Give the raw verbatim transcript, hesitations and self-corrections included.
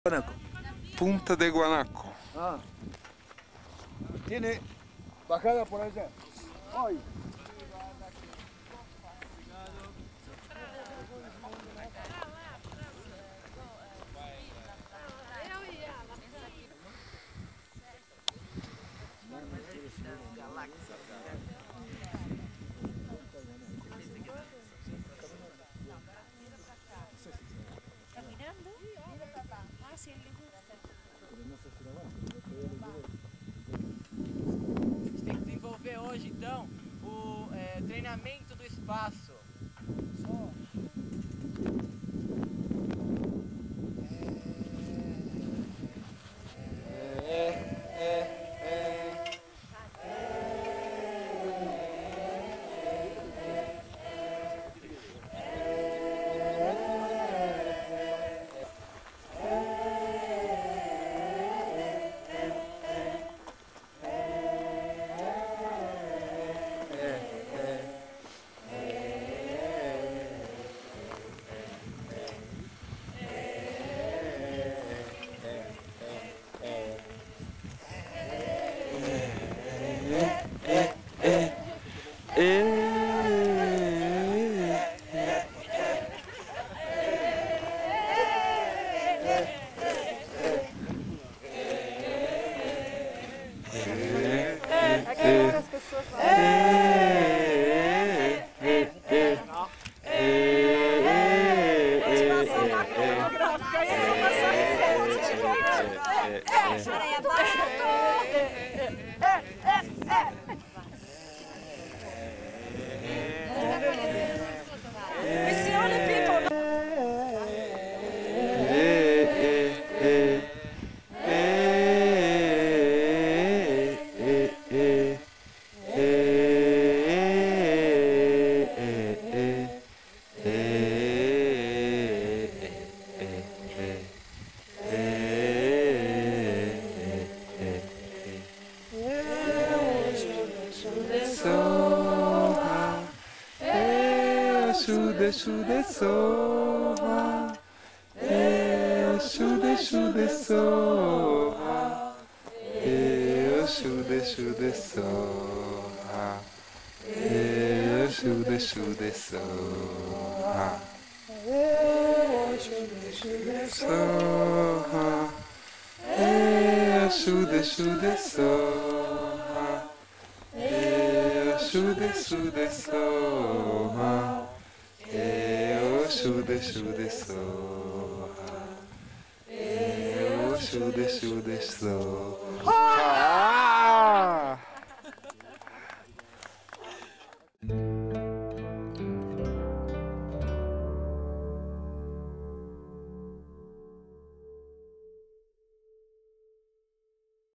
Guanaco. Punta de Guanaco. Ah. Tiene bajada por allá. Ay. Caminando? Ah, se ele gusta. A gente tem que desenvolver hoje, então, o é, treinamento do espaço. Só. Shude shude soha, eh, shude shude soha, eh, shude shude soha, eh, shude shude soha, eh, shude shude soha, eh, shude shude soha, eh, shude shude soha. Eu shude shude soha, eu shude shude soha.